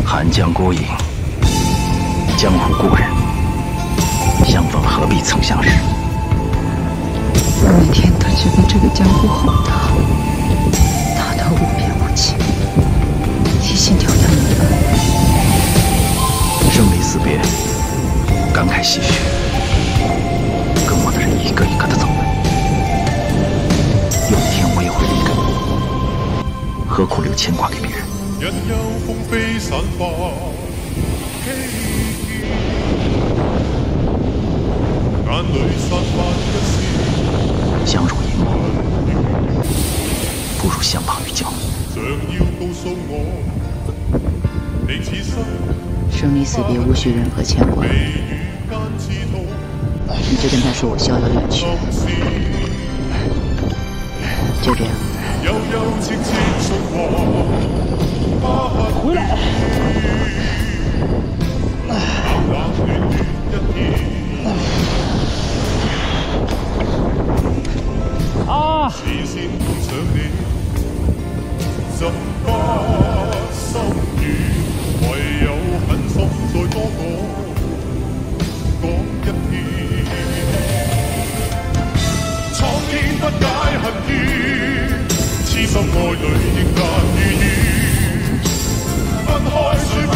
寒江孤影，江湖故人，相逢何必曾相识。 我每天都觉得这个江湖好大，大到无边无际，提心吊胆的烦。 生离死别，感慨唏嘘，跟我的人一个一个的走了。有一天我也会离开你，何苦留牵挂给别人？ 任由風飛散發，眼裏散發一絲。 相濡以沫，不如相忘於江湖。 想要告訴我，你此生生离死别无需任何牵挂，你就跟他说我逍遥远去，就这样。 回来！啊！唯有狠心再多講一遍，蒼天不解恨怨，痴心愛侶亦難如願，分開雖